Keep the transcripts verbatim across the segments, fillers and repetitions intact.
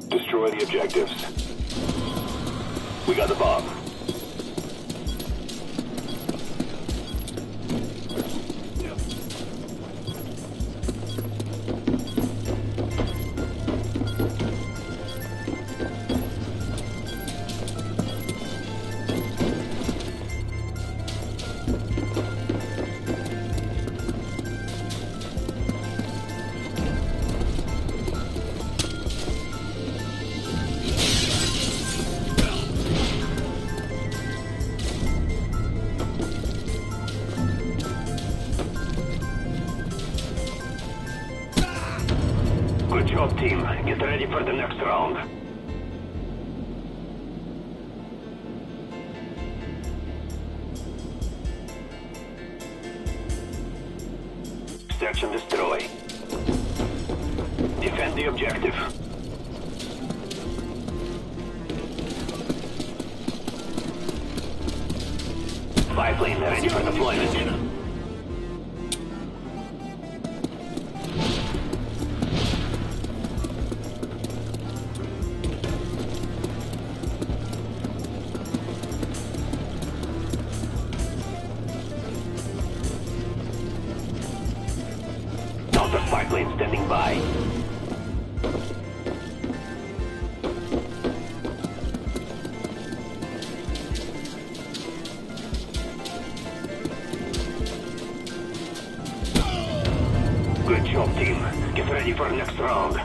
Destroy the objectives. We got the bomb. Good job, team. Get ready for the next round. Search and destroy. Defend the objective. Spy plane ready for deployment. Spy plane standing by. Good job, team. Get ready for the next round.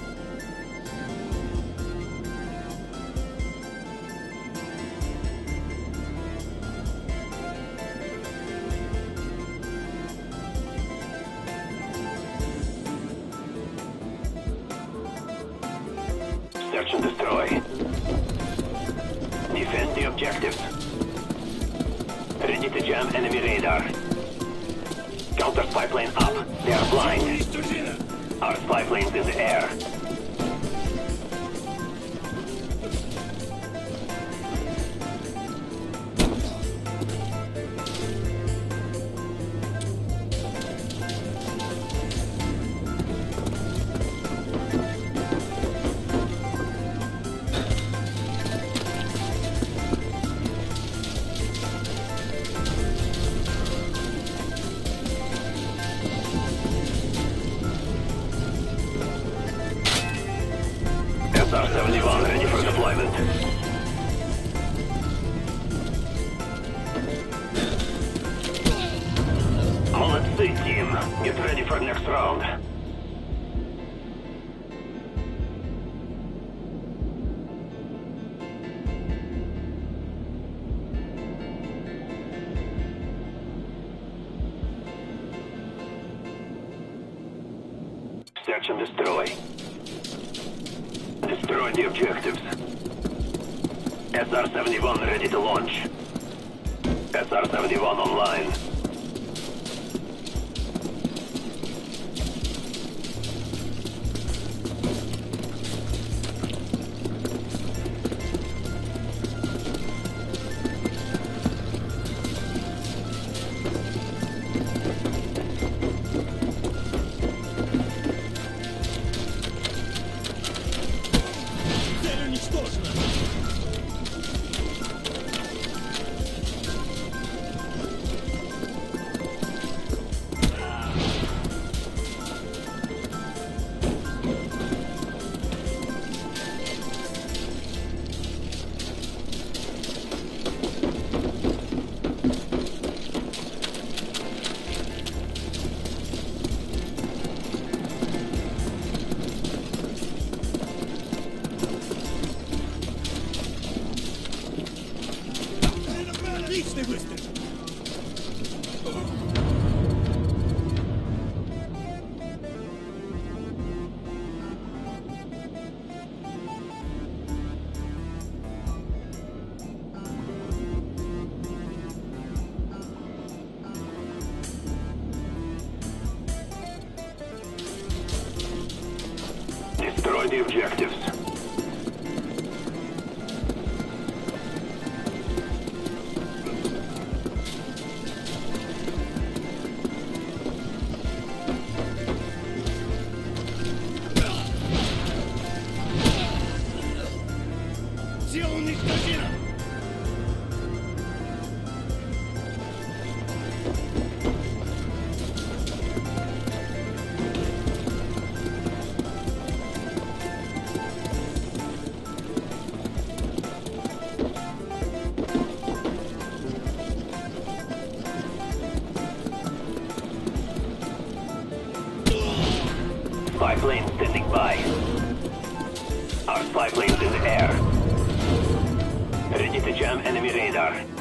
Search and destroy. Defend the objectives. Ready to jam enemy radar. Counter spy plane up. They are blind. Our spy plane's in the air. seventy-one ready for deployment. Молодцы, team. Get ready for next round. Search and destroy. Destroy the objectives. S R seventy-one ready to launch. S R seventy-one online. Отличный выстрел! Destroy the objectives. plane standing by. Our spy plane's in the air. Ready to jam enemy radar.